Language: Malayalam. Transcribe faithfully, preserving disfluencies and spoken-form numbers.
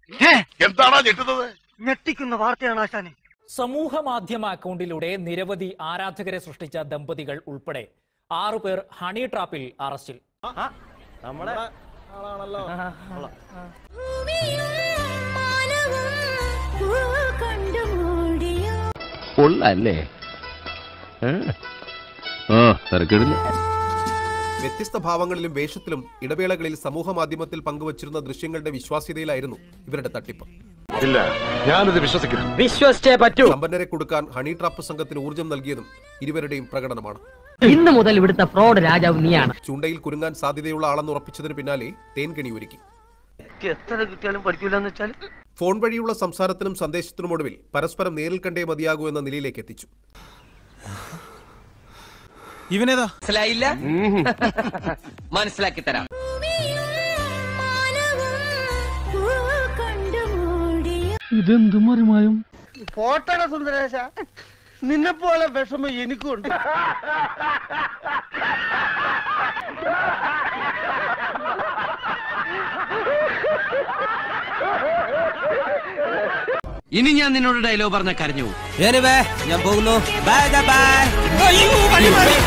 എന്താണോ ഞെട്ടുന്നത്? ഞെട്ടിക്കുന്ന വാർത്തയാണ് ആശാനെ. സമൂഹ മാധ്യമ അക്കൗണ്ടിലൂടെ നിരവധി ആരാധകരെ സൃഷ്ടിച്ച ദമ്പതികൾ ഉൾപ്പെടെ ആറുപേർ ഹണി ട്രാപ്പിൽ അറസ്റ്റിൽ. നമ്മുടെ ആളാണല്ലോ. വ്യത്യസ്ത ഭാവങ്ങളിലും വേഷത്തിലും ഇടവേളകളിൽ സമൂഹ മാധ്യമത്തിൽ പങ്കുവച്ചിരുന്ന ദൃശ്യങ്ങളുടെ വിശ്വാസ്യതയിലായിരുന്നു ഇവരുടെ തട്ടിപ്പ്. ഇല്ല, ഞാനത് വിശ്വസിക്കുന്നു. വിശ്വസിച്ചേ പറ്റൂ. സമ്പന്നരെ കൊടുക്കാൻ ഹണി ട്രാപ്പ് സംഘത്തിന് ഊർജ്ജം നൽകിയതും ഇരുവരുടെയും പ്രകടനമാണ്. ഇന്ന് മുതൽ ഇവിടുത്തെ ഫ്രോഡ് രാജാവ് നീയാണ്. ചൂണ്ടയിൽ കുരുങ്ങാൻ സാധ്യതയുള്ള ആളെന്ന് ഉറപ്പിച്ചതിന് പിന്നാലെ തേൻകണി ഒരുക്കി. എത്ര കിട്ടിയാലും പഠിക്കൂലെന്ന് വെച്ചാൽ ഫോൺ വഴിയുള്ള സംസാരത്തിനും സന്ദേശത്തിനും ഒടുവിൽ പരസ്പരം നേരിൽ കണ്ടേ മതിയാകൂ എന്ന നിലയിലേക്ക് എത്തിച്ചു. ഇവനേതാ മനസ്സിലായില്ല? മനസ്സിലാക്കി തരാം. ഇതെന്തു മറിമായും പോട്ടട സുന്ദരേശ, നിന്നെ പോലെ വിഷമം എനിക്കുണ്ട്. ഇനി ഞാൻ നിന്നോട് ഡയലോഗ് പറഞ്ഞ കരഞ്ഞു. ഞാൻ പോകുന്നു. Bye by.